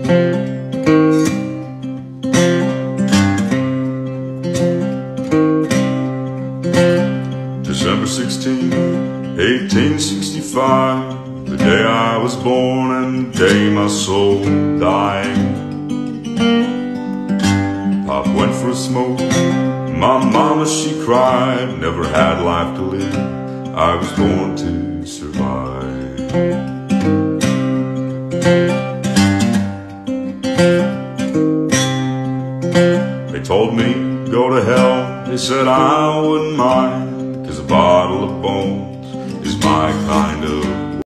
December 16, 1865, the day I was born and the day my soul died. Pop went for a smoke, my mama she cried, never had life to live, I was born to survive. They told me, go to hell, they said I wouldn't mind, 'cause a bottle of bones is my kind of